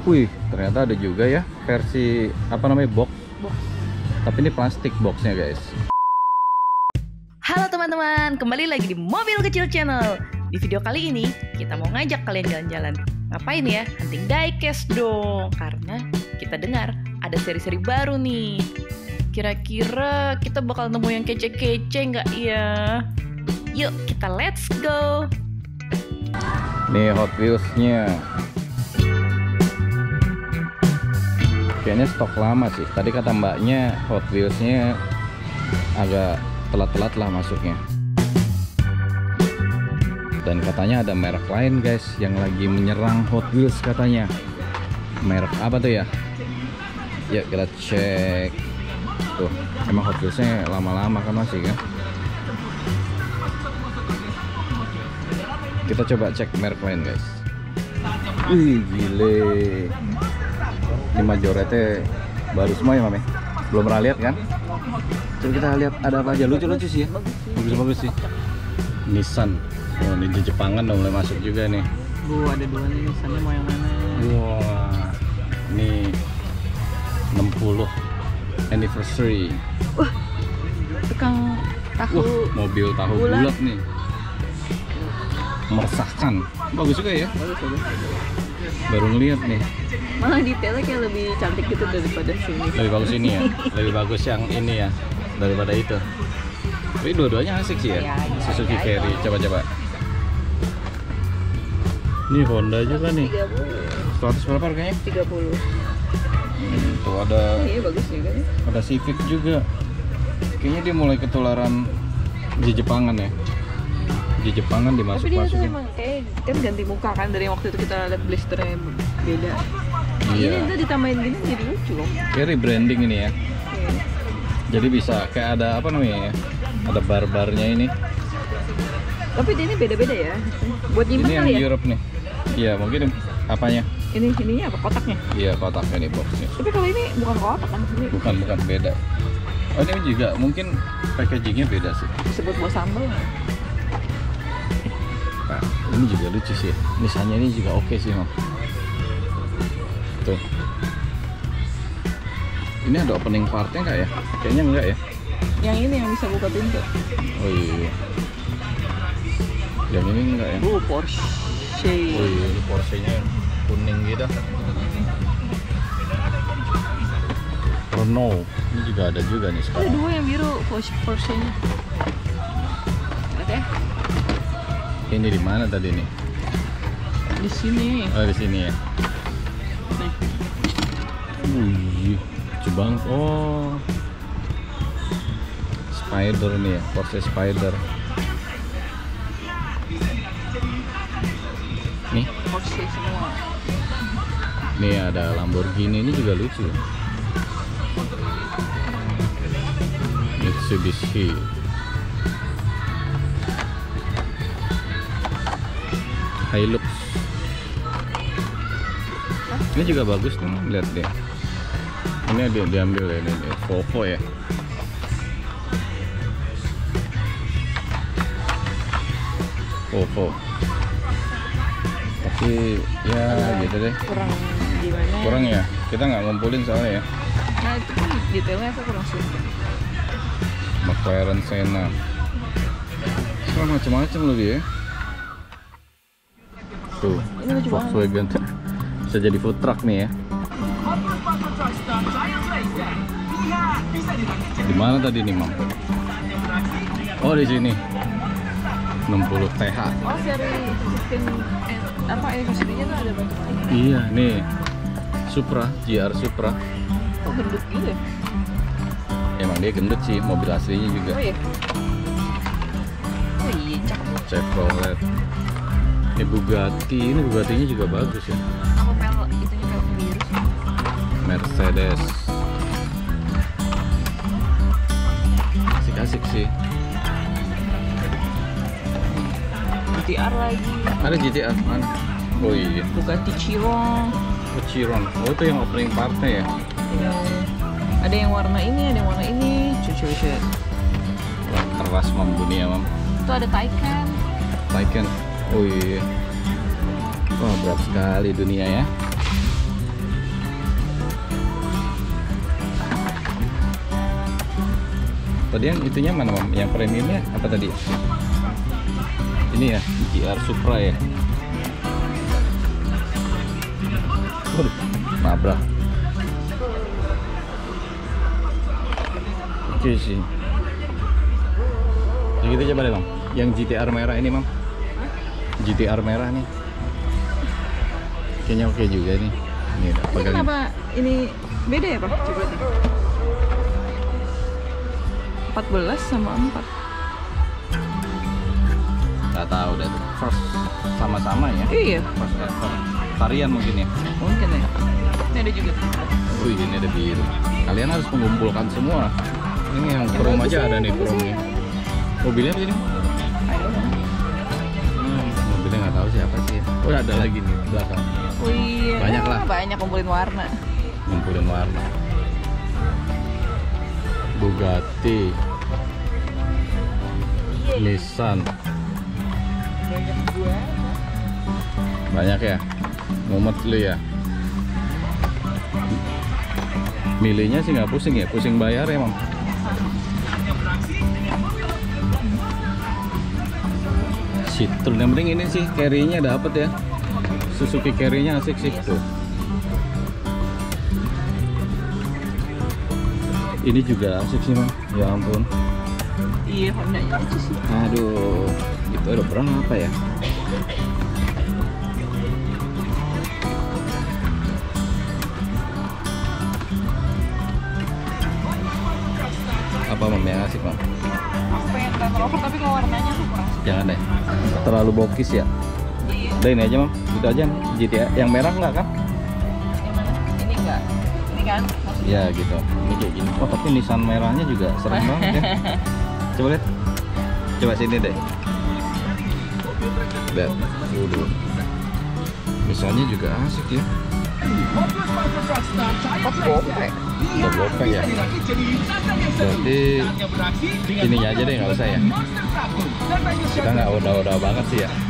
Wih, ternyata ada juga ya versi apa namanya box. Tapi ini plastik boxnya guys. Halo teman-teman, kembali lagi di Mobil Kecil Channel. Di video kali ini kita mau ngajak kalian jalan-jalan. Ngapain ya? Hunting diecast dong. Karena kita dengar ada seri-seri baru nih. Kira-kira kita bakal nemu yang kece-kece nggak ya? Yuk kita let's go. Nih Hot Wheels-nya. Kayaknya stok lama sih. Tadi kata mbaknya Hot Wheels-nya agak telat-telat lah masuknya. Dan katanya ada merek lain guys yang lagi menyerang Hot Wheels katanya. Merek apa tuh ya? Yuk kita cek. Tuh, emang Hot Wheels-nya lama-lama kan masih kan? Kita coba cek merek lain guys. Wih gile. Ini Majoretnya baru semua ya Mame? Belum pernah lihat kan? Coba kita lihat ada apa aja. Lucu-lucu sih ya. Bagus-bagus sih. Nissan. Oh, ini Jepangan udah mulai masuk juga nih. Ada dua nih, Nissannya mau yang mana? Wah, ini 60 anniversary. Wah, tukang tahu. Mobil tahu bulat nih. Meresahkan. Bagus juga ya. Bagus. Baru ngeliat nih. Malah detailnya kayak lebih cantik gitu daripada sini. Lebih bagus ini ya. Lebih bagus yang ini ya daripada itu. Tapi dua-duanya asik sih ya. Suzuki Carry. Coba-coba. Ini Honda juga nih. 100 berapa harganya? 30. Tuh ada. Iya bagus juga nih. Ada Civic juga. Kayaknya dia mulai ketularan di Jepangan ya. Di Jepangan Tapi dia tuh dimasuk-masukin. emang kayak kan ganti muka kan dari waktu itu kita lihat blisternya beda. Iya. Ini tuh ditambahin gini jadi lucu loh. Kayak rebranding ini ya. Oke. Jadi bisa kayak ada apa namanya ya? Ada bar-barnya ini. Tapi dia ini beda-beda ya. Buat nyimpen Ini yang kali ya. Europe nih. Iya, mungkin apanya? Ininya apa kotaknya? Iya, kotaknya nih boxnya. Tapi kalau ini bukan kotak kan ini. Bukan beda. Oh, ini juga mungkin packagingnya beda sih. Disebut buat sambal. Nah, ini juga lucu sih. Misalnya ini juga oke sih, Mam. Tuh. Ini ada opening partnya nggak ya? Kayaknya enggak ya. Yang ini yang bisa buka pintu. Oh iya. Yang ini enggak ya? Porsche. Oh iya, ini Porsche-nya kuning gitu. Renault. Ini juga ada juga nih Ada sekarang. dua yang biru Porsche-nya. Lihat ya. Ini di mana tadi nih? Di sini. Oh, di sini ya. Nih. Wih, lucu banget. Oh. Spider nih ya, Porsche Spider. Nih, Porsche semua. nih ada Lamborghini, ini juga lucu. Mitsubishi. Hilux. Ini juga bagus nih, lihat deh. Ini ada diambil ya, ini Volvo ya. Volvo. Tapi ya gitu deh. Kurang gimana? Kurang ya. Kita nggak ngumpulin soalnya ya. Nah itu kan detailnya aku kurang suka. McLaren Senna. Semua macam-macam loh dia. Tuh, Ini lucu banget. Volkswagen bisa jadi food truck nih ya. Di mana tadi nih, Mam? Oh, di sini. 60 TH. Oh seri sistem apa mesinnya tuh ada banyak. Iya, nih. Supra, GR Supra. Kok gendut gitu ya? Emang dia gendut sih, mobil aslinya juga. Oh iya. Oh iya cakep. Chevrolet. Ini Bugatti-nya juga bagus ya. Aku pel itunya pel biru sih. Mercedes. Asik-asik sih. GTR lagi. Ada GTR mana? Oh iya. Bugatti Chiron. Oh, Chiron. Oh, itu yang opening partnya ya. Ya. Ada yang warna ini, ada yang warna ini. Cucu. Wah, keras Mam dunia, Mam. Itu ada Taycan. Taycan. Oh iya. Wah, berat sekali dunia ya. Tadi yang itunya mana Mam? Yang premiumnya apa tadi? Ini ya, GR Supra ya. Waduh, nabrak. Oke sih. Yang itu coba deh Mam. Yang GTR merah ini Mam. GTR merah nih. Kayaknya oke juga nih. Ini udah Ini pegangin. kenapa ini beda ya Pak? Coba deh. 14 sama 4. Gak tahu deh. First sama-sama ya. Iya, First ever. Varian mungkin ya. mungkin ya. Ini ada juga. Wih, ini ada biru. Kalian harus mengumpulkan semua. Ini yang chrome aja ada nih chrome-nya. Mobilnya apa sih ini? Mobilnya nggak tahu siapa sih ya. Oh, ada lagi nih di belakang. Oh iya. Banyak lah. Banyak kumpulin warna. Ngumpulin warna. Bugatti, Nissan. Banyak ya. Mumet lu ya. Milihnya sih nggak pusing ya, pusing bayar ya Mam. Citroen yang penting ini sih carry-nya dapet ya. Suzuki carry-nya asik sih tuh. Ini juga asik sih Mam. Ya ampun. Iya, Honda aja sih. Aduh, itu ada berapa ya? Apa Mam yang asik Mam? Aku pengen Land Rover tapi kalau warnanya aku kurang. Jangan deh, terlalu bokis ya. Iya. Udah ini aja Mam, itu aja GTR. Yang merah nggak kan? Yang mana? Ini enggak. Ini kan? Ya gitu, ini kayak gini. Oh tapi Nissan merahnya juga serem banget ya. Coba lihat, coba sini deh. Lihat, Nissannya juga asik ya. Udah gopeng ya. Berarti ininya aja deh, nggak usah ya. Kita nggak udah banget sih ya.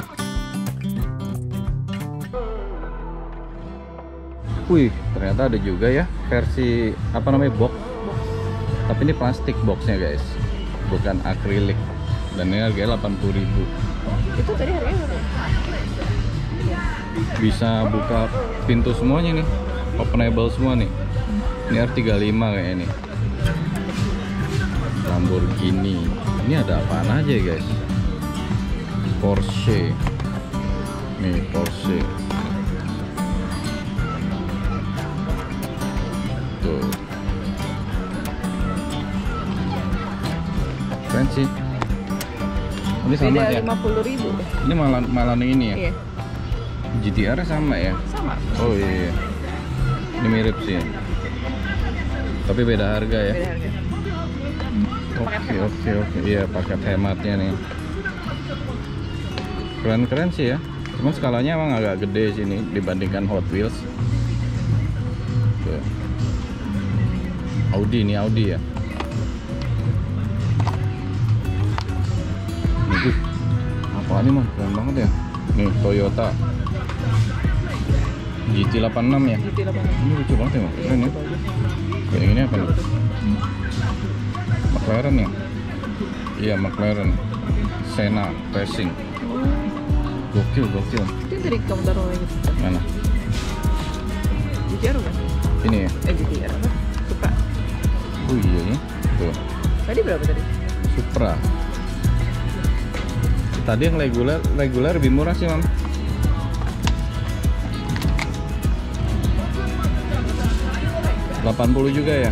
Wih, ternyata ada juga ya versi apa namanya box. Tapi ini plastik boxnya guys, bukan akrilik. Dan ini harganya 80.000. Itu tadi harganya berapa? Bisa buka pintu semuanya nih, openable semua nih. Ini R35 kayak ini. Lamborghini. Ini ada apaan aja guys? Porsche. Nih Porsche. Tuh. Keren sih. Ini sama Beda ya. 50.000. Ini malah ini ya. Iya. GTR sama ya. Sama. Oh iya. Ini mirip sih. Tapi beda harga ya. Beda harga. Oke. Iya, paket hematnya nih. Keren-keren sih ya. Cuman skalanya emang agak gede sini dibandingkan Hot Wheels. Tuh. Audi ya. Ini apa nih Mas? Keren banget ya. Nih Toyota GT86 ya. Ini lucu banget ya Mas. Keren ya. Kayak ini apa nih? McLaren ya? Iya McLaren Senna Racing. Gokil. Itu yang tadi kamu taruh lagi. Mana? GTR kan? Ini ya? GTR apa? Supra. Oh iya ya. Tuh. Tadi berapa tadi? Supra. Tadi yang reguler lebih murah sih Mam. $80 juga ya.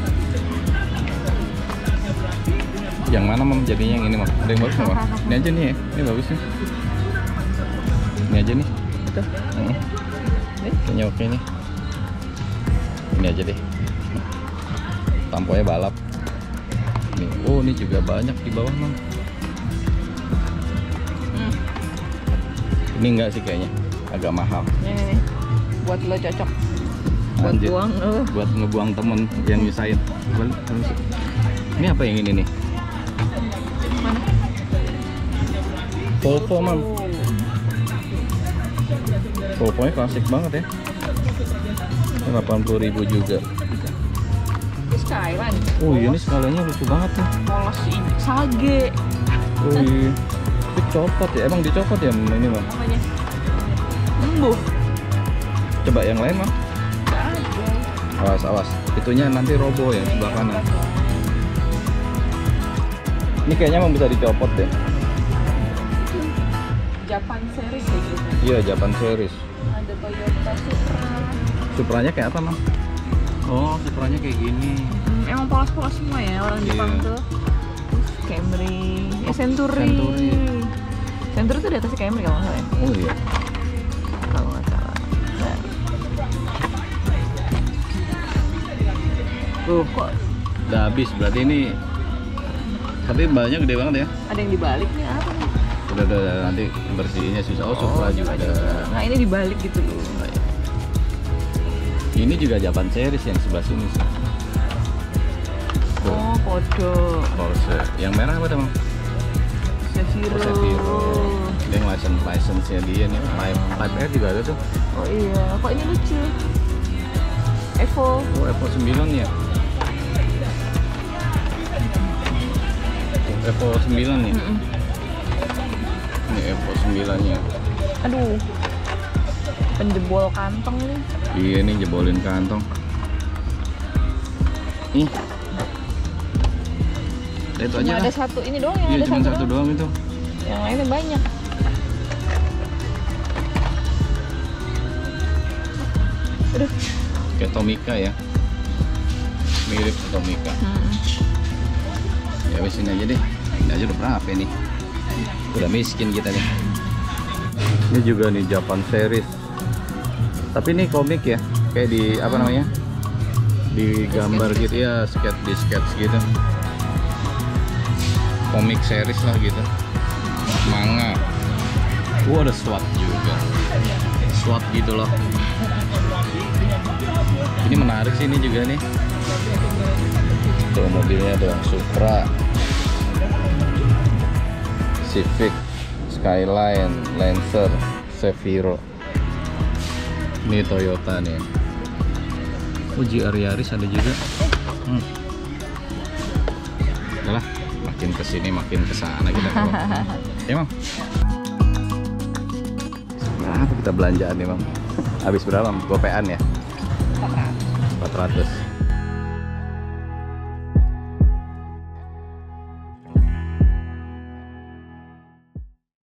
Yang mana Mam? Jadinya yang ini Mam. Ada yang bagus nggak Mam? Ini aja nih ya. Ini bagus nih. Ini aja nih. Itu. Kayaknya oke nih. Ini aja deh. Tamponya balap. Nih. Oh ini juga banyak di bawah Mam. Ini enggak sih kayaknya. Agak mahal. Ini. Buat lo cocok. Buat Anjir. buang. Buat ngebuang temen yang nyusahin. Ini apa yang ini nih? Mana? Volvo Mam. Volvo-nya klasik banget ya. 80.000 juga. Skyline. Oh iya, ini skalanya lucu banget nih. Polos ini. Sage. Oh iya. Itu copot ya? Emang dicopot ya ini Mam? Namanya. Embuh. Coba yang lain Mam. Nggak ada. Awas, awas. Itunya nanti roboh ya sebelah kanan. Ini kayaknya mau bisa dicopot deh. Japan series kayak gitu. Iya, Japan series. Ada Toyota Supra. Supranya kayak apa Mam? Oh, Supranya kayak gini. Emang polos-polos semua ya orang Jepang Iya. tuh. Terus Camry, Century. Century. Century tuh di atasnya Camry kalau nggak salah ya. Oh iya. Kalau nggak salah. Nah. Tuh, Kok udah habis berarti ini. Tapi banyak gede banget ya. ada yang dibalik nih apa nih? Udah nanti bersihinnya susah. Oh, Supra juga ada. Nah ini dibalik gitu loh. Ini juga Japan series yang sebelah sini sih. Tuh, Oh kode. Porsche. Yang merah apa teman? Zafiro. Oh, Zafiro. Dia yang license-nya dia nih. Type R juga ada tuh. Oh iya, kok ini lucu. Evo. Oh, Evo 9 ya. Evo 9 nih. Ini Evo 9 nya. Aduh. Penjebol kantong nih. Iya nih, jebolin kantong. Ih. Itu Cuma aja ada lah. satu ini doang yang Iya, ada cuma satu satu doang. doang itu. Yang lainnya banyak. Aduh. Kayak Tomica ya. Mirip Tomica. Ya wes ini aja deh. Ini aja udah berapa nih? Udah miskin kita nih. Ini juga nih Japan series. Tapi ini komik ya. Kayak di apa namanya? Di gambar gitu ya, di sketch gitu. Komik series lah gitu. Manga. Ada SWAT juga. SWAT gitu loh. Ini menarik sih ini juga nih. Tuh mobilnya dong, Supra, Civic, Skyline, Lancer, Zafiro. Ini Toyota nih. Oh, GR Yaris ada juga. Udah lah, makin kesini makin kesana kita. Ya Mam. Berapa kita belanjaan nih Mam? Habis berapa Mam? Gopean ya? 400.